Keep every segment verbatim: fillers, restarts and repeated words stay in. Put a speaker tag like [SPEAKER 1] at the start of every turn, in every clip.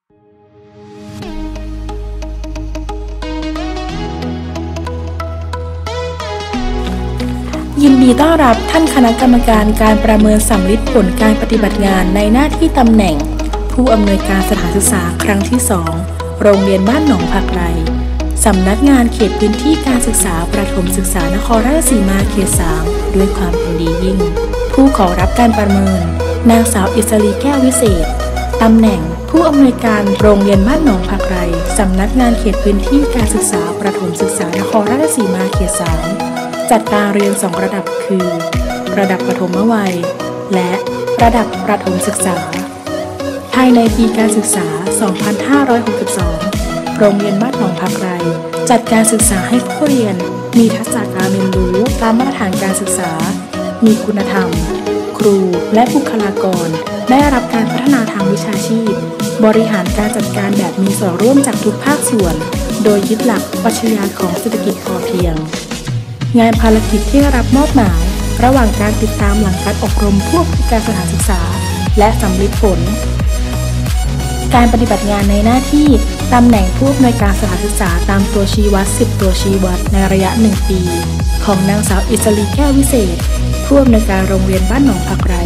[SPEAKER 1] ยินดีต้อนรับท่านคณะกรรมการการประเมินสำลิดผลการปฏิบัติงานในหน้าที่ตำแหน่งผู้อำนวยการสถานศึกษาครั้งที่สองโรงเรียนบ้านหนองผักไร่สำนักงานเขตพื้นที่การศึกษาประถมศึกษานครราชสีมาเขตสามด้วยความยินดียิ่งผู้ขอรับการประเมินนางสาวอิสรีแก้ววิเศษตำแหน่งผู้อำนวยการโรงเรียนบ้านหนองผักไร่สำนักงานเขตพื้นที่การศึกษาประถมศึกษานครราชสีมาเขตสามจัดการเรียนสองระดับคือระดับประถมวัยและระดับประถมศึกษาภายในปีการศึกษา สองพันห้าร้อยหกสิบสอง โรงเรียนบ้านหนองผักไร่จัดการศึกษาให้ผู้เรียนมีทักษะการเรียนรู้ตามมาตรฐานการศึกษามีคุณธรรมครูและบุคลากรได้รับการพัฒนาทางวิชาชีพบริหารการจัดการแบบมีส่วนร่วมจากทุกภาคส่วนโดยยึดหลักปรัชญาของเศรษฐกิจพอเพียงงานภารกิจที่ได้รับมอบหมายระหว่างการติดตามหลังการอบรมผู้อำนวยการสถานศึกษาและสำลิดผลการปฏิบัติงานในหน้าที่ตำแหน่งผู้อำนวยการสถานศึกษาตามตัวชี้วัดสิบตัวชี้วัดในระยะหนึ่งปีของนางสาวอิสรีแก้ววิเศษผู้อำนวยการโรงเรียนบ้านหนองผักไร่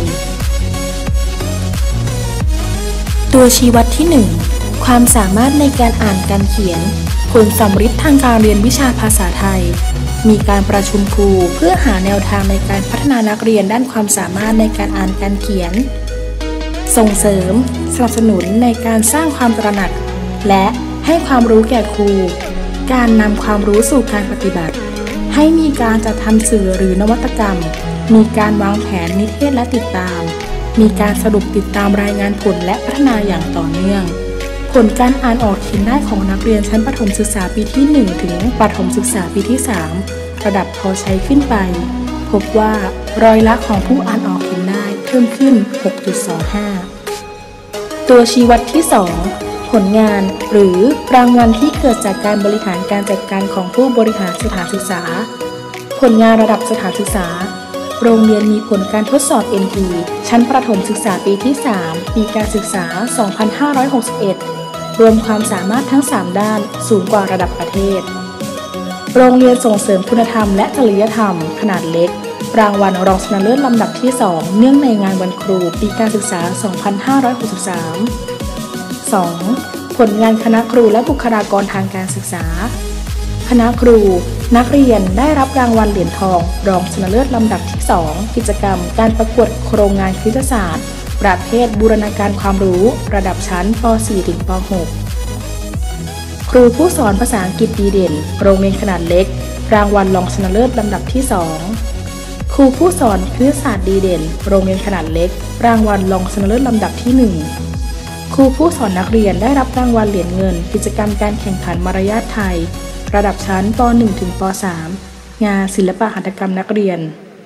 [SPEAKER 1] ตัวชี้วัดที่หนึ่งความสามารถในการอ่านการเขียนผลสำลิดทางการเรียนวิชาภาษาไทยมีการประชุมครูเพื่อหาแนวทางในการพัฒนานักเรียนด้านความสามารถในการอ่านการเขียนส่งเสริมสนับสนุนในการสร้างความตระหนักและให้ความรู้แก่ครูการนำความรู้สู่การปฏิบัติให้มีการจัดทำสื่อหรือนวัตกรรมมีการวางแผนนิเทศและติดตามมีการสรุปติดตามรายงานผลและพัฒนาอย่างต่อเนื่องผลการอ่านออกเขียนได้ของนักเรียนชั้นประถมศึกษาปีที่หนึ่งถึงประถมศึกษาปีที่สามระดับพอใช้ขึ้นไปพบว่าร้อยละของผู้อ่านออกเขียนได้เพิ่มขึ้น หกจุดสองห้า ตัวชี้วัดที่สองผลงานหรือรางวัลที่เกิดจากการบริหารการจัดการของผู้บริหารสถานศึกษาผลงานระดับสถานศึกษาโรงเรียนมีผลการทดสอบ เอ็น ที ชั้นประถมศึกษาปีที่สามปีการศึกษา สองพันห้าร้อยหกสิบเอ็ดรวมความสามารถทั้งสามด้านสูงกว่าระดับประเทศโรงเรียนส่งเสริมคุณธรรมและจริยธรรมขนาดเล็กรางวัลรองชนะเลิศลำดับที่สองเนื่องในงานวันครูปีการศึกษา สองพันห้าร้อยหกสิบสาม สอง ผลงานคณะครูและบุคลากรทางการศึกษาคณะครูนักเรียนได้รับรางวัลเหรียญทองรองชนะเลิศลำดับที่สองกิจกรรมการประกวดโครงงานคณิตศาสตร์ประเภทบูรณาการความรู้ระดับชั้นป สี่ ถึงป หก ครูผู้สอนภาษาอังกฤษดีเด่นโรงเรียนขนาดเล็กรางวัลรองชนะเลิศลำดับที่สองครูผู้สอนคณิตศาสตร์ดีเด่นโรงเรียนขนาดเล็กรางวัลรองชนะเลิศลำดับที่หนึ่งครูผู้สอนนักเรียนได้รับรางวัลเหรียญเงินกิจกรรมการแข่งขันมารยาทไทยระดับชั้นป หนึ่ง ถึงป สาม งานศิลปหัตถกรรมนักเรียน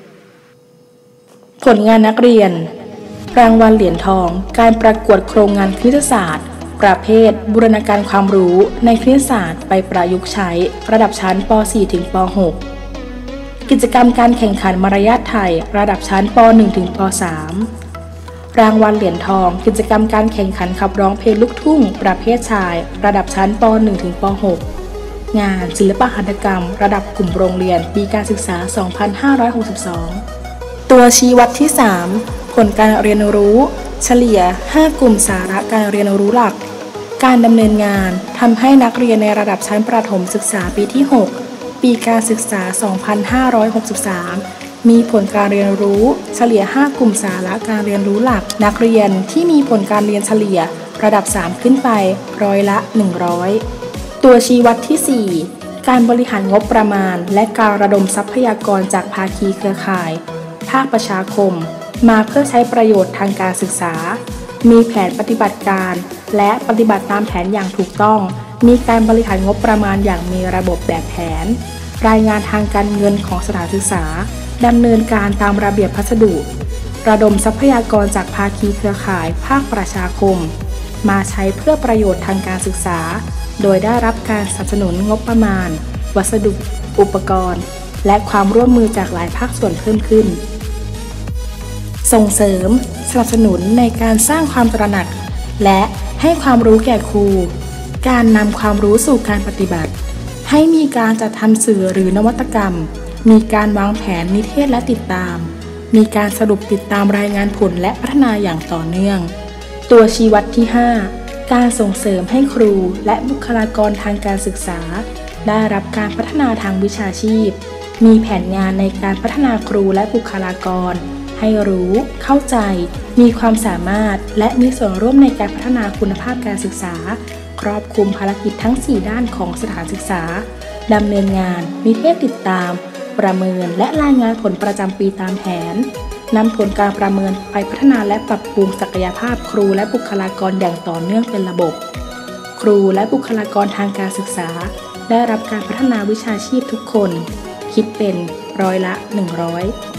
[SPEAKER 1] ผลงานนักเรียนรางวัลเหรียญทองการประกวดโครงงานคณิตศาสตร์ประเภทบูรณาการความรู้ในคณิตศาสตร์ไปประยุกต์ใช้ระดับชั้นป สี่ ถึงป หก กิจกรรมการแข่งขันมารยาทไทยระดับชั้นป หนึ่ง ถึงป สาม รางวัลเหรียญทองกิจกรรมการแข่งขันขับร้องเพลงลูกทุ่งประเภทชายระดับชั้นป หนึ่ง ถึงป หก งานศิลปหัตถกรรมระดับกลุ่มโรงเรียนปีการศึกษา สองพันห้าร้อยหกสิบสอง ตัวชี้วัดที่สามผลการเรียนรู้เฉลี่ยห้ากลุ่มสาระการเรียนรู้หลักการดำเนินงานทำให้นักเรียนในระดับชั้นประถมศึกษาปีที่หกปีการศึกษา สองพันห้าร้อยหกสิบสาม มีผลการเรียนรู้เฉลี่ยห้ากลุ่มสาระการเรียนรู้หลักนักเรียนที่มีผลการเรียนเฉลี่ยระดับสามขึ้นไปร้อยละหนึ่งร้อยตัวชี้วัดที่สี่การบริหารงบประมาณและการระดมทรัพยากรจากภาคีเครือข่ายภาคประชาคมมาเพื่อใช้ประโยชน์ทางการศึกษามีแผนปฏิบัติการและปฏิบัติตามแผนอย่างถูกต้องมีการบริหารงบประมาณอย่างมีระบบแบบแผนรายงานทางการเงินของสถานศึกษาดำเนินการตามระเบียบพัสดุระดมทรัพยากรจากภาคีเครือข่ายภาคประชาคมมาใช้เพื่อประโยชน์ทางการศึกษาโดยได้รับการสนับสนุนงบประมาณวัสดุอุปกรณ์และความร่วมมือจากหลายภาคส่วนเพิ่มขึ้นส่งเสริมสนับสนุนในการสร้างความตระหนักและให้ความรู้แก่ครูการนำความรู้สู่การปฏิบัติให้มีการจัดทำสื่อหรือนวัตกรรมมีการวางแผนนิเทศและติดตามมีการสรุปติดตามรายงานผลและพัฒนาอย่างต่อเนื่องตัวชี้วัดที่ห้าการส่งเสริมให้ครูและบุคลากรทางการศึกษาได้รับการพัฒนาทางวิชาชีพมีแผนงานในการพัฒนาครูและบุคลากรให้รู้เข้าใจมีความสามารถและมีส่วนร่วมในการพัฒนาคุณภาพการศึกษาครอบคลุมภารกิจทั้งสี่ด้านของสถานศึกษาดำเนินงานนิเทศติดตามประเมินและรายงานผลประจำปีตามแผนนำผลการประเมินไปพัฒนาและปรับปรุงศักยภาพครูและบุคลากรอย่างต่อเนื่องเป็นระบบครูและบุคลากรทางการศึกษาได้รับการพัฒนาวิชาชีพทุกคนคิดเป็นร้อยละหนึ่งร้อย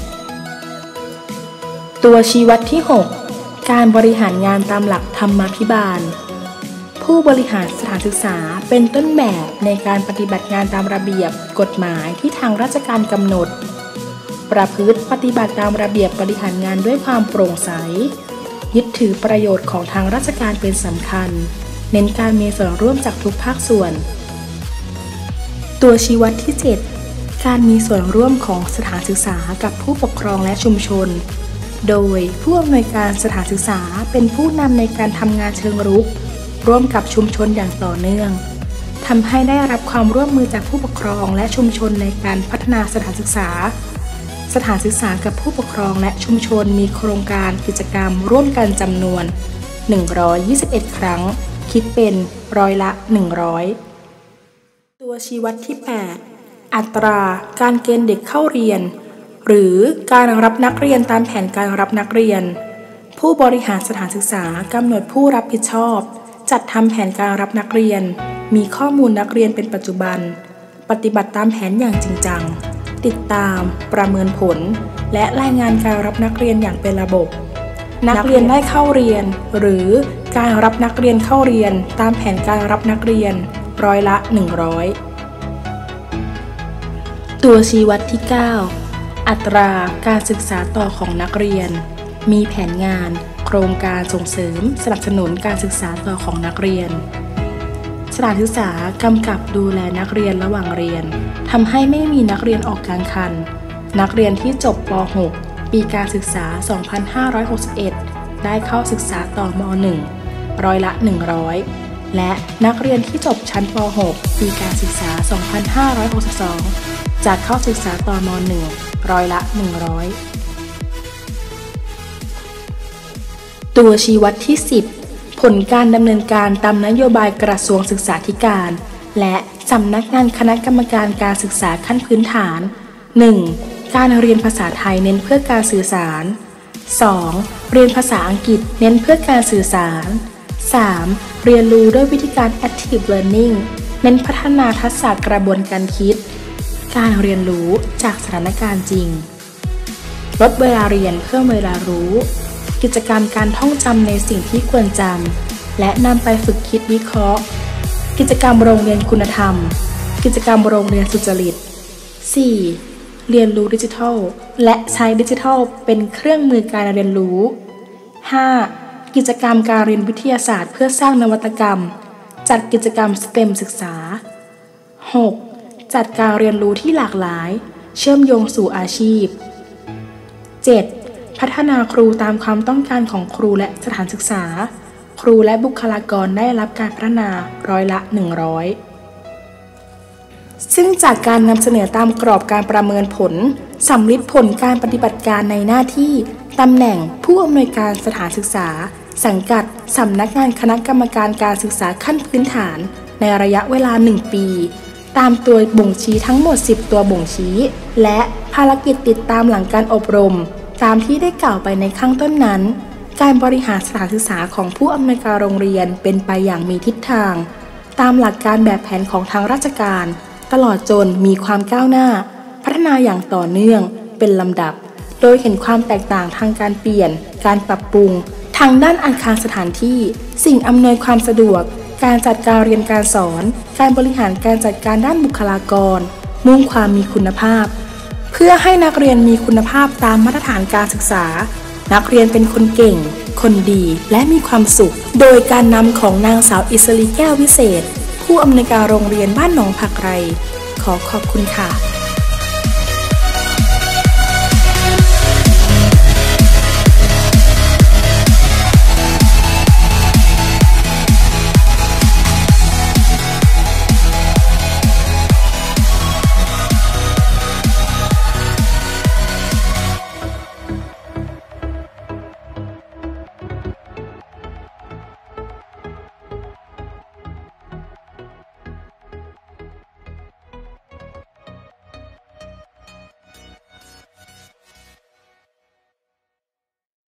[SPEAKER 1] ตัวชี้วัดที่หกการบริหารงานตามหลักธรรมาภิบาลผู้บริหารสถานศึกษาเป็นต้นแบบในการปฏิบัติงานตามระเบียบกฎหมายที่ทางราชการกำหนดประพฤติปฏิบัติตามระเบียบบริหารงานด้วยความโปร่งใสยึดถือประโยชน์ของทางราชการเป็นสำคัญเน้นการมีส่วนร่วมจากทุกภาคส่วนตัวชี้วัดที่เจ็ดการมีส่วนร่วมของสถานศึกษากับผู้ปกครองและชุมชนโดยผู้อำนวยการสถานศึกษาเป็นผู้นำในการทำงานเชิงรุกร่วมกับชุมชนอย่างต่อเนื่องทำให้ได้รับความร่วมมือจากผู้ปกครองและชุมชนในการพัฒนาสถานศึกษาสถานศึกษากับผู้ปกครองและชุมชนมีโครงการกิจกรรมร่วมกันจำนวนหนึ่งร้อยยี่สิบเอ็ดครั้งคิดเป็นร้อยละหนึ่งร้อยตัวชี้วัดที่แปดอัตราการเกณฑ์เด็กเข้าเรียนหรือการรับนักเรียนตามแผนการรับนักเรียนผู้บริหารสถานศึกษากำหนดผู้รับผิดชอบจัดทำแผนการรับนักเรียนมีข้อมูลนักเรียนเป็นปัจจุบันปฏิบัติตามแผนอย่างจริงจังติดตามประเมินผลและรายงานการรับนักเรียนอย่างเป็นระบบนักเรียนได้เข้าเรียนหรือการรับนักเรียนเข้าเรียนตามแผนการรับนักเรียนร้อยละหนึ่งร้อยตัวชี้วัดที่เก้าอัตราการศึกษาต่อของนักเรียนมีแผนงานโครงการส่งเสริมสนับสนุนการศึกษาต่อของนักเรียนสถานศึกษากำกับดูแลนักเรียนระหว่างเรียนทำให้ไม่มีนักเรียนออกกลางคันนักเรียนที่จบป หก ปีการศึกษา สองพันห้าร้อยหกสิบเอ็ด ได้เข้าศึกษาต่อม หนึ่ง ร้อยละ หนึ่งร้อย และนักเรียนที่จบชั้นป หก ปีการศึกษา สองพันห้าร้อยหกสิบสอง จะเข้าศึกษาต่อม หนึ่ง ร้อยละ หนึ่งร้อยตัวชี้วัดที่สิบผลการดำเนินการตามนโยบายกระทรวงศึกษาธิการและสำนักงานคณะกรรมการการศึกษาขั้นพื้นฐาน หนึ่ง. การเรียนภาษาไทยเน้นเพื่อการสื่อสาร สอง. เรียนภาษาอังกฤษเน้นเพื่อการสื่อสาร สาม. เรียนรู้ด้วยวิธีการ active learning เน้นพัฒนาทักษะกระบวนการคิดการเรียนรู้จากสถานการณ์จริงลดเวลาเรียนเพิ่มเวลารู้กิจกรรมการท่องจำในสิ่งที่ควรจำและนำไปฝึกคิดวิเคราะห์กิจกรรมโรงเรียนคุณธรรมกิจกรรมโรงเรียนสุจริต สี่. เรียนรู้ดิจิทัลและใช้ดิจิทัลเป็นเครื่องมือการเรียนรู้ ห้า. กิจกรรมการเรียนวิทยาศาสตร์เพื่อสร้างนวัตกรรมจัดกิจกรรม สเต็ม ศึกษา หก. จัดการเรียนรู้ที่หลากหลายเชื่อมโยงสู่อาชีพ เจ็ด. พัฒนาครูตามความต้องการของครูและสถานศึกษาครูและบุคลากรได้รับการพัฒนาร้อยละหนึ่งร้อยซึ่งจากการนำเสนอตามกรอบการประเมินผลสำลิดผลการปฏิบัติการในหน้าที่ตำแหน่งผู้อำนวยการสถานศึกษาสังกัดสำนักงานคณะกรรมการการศึกษาขั้นพื้นฐานในระยะเวลาหนึ่งปีตามตัวบ่งชี้ทั้งหมดสิบตัวบ่งชี้และภารกิจติดตามหลังการอบรมตามที่ได้กล่าวไปในข้างต้นนั้นการบริหารสถานศึกษาของผู้อำนวยการโรงเรียนเป็นไปอย่างมีทิศทางตามหลักการแบบแผนของทางราชการตลอดจนมีความก้าวหน้าพัฒนาอย่างต่อเนื่องเป็นลำดับโดยเห็นความแตกต่างทางการเปลี่ยนการปรับปรุงทางด้านอาคารสถานที่สิ่งอำนวยความสะดวกการจัดการเรียนการสอนการบริหารการจัดการด้านบุคลากรมุ่งความมีคุณภาพเพื่อให้นักเรียนมีคุณภาพตามมาตรฐานการศึกษานักเรียนเป็นคนเก่งคนดีและมีความสุขโดยการนำของนางสาวอิสรีแก้ววิเศษผู้อำนวยการโรงเรียนบ้านหนองผักไร่ขอขอบคุณค่ะ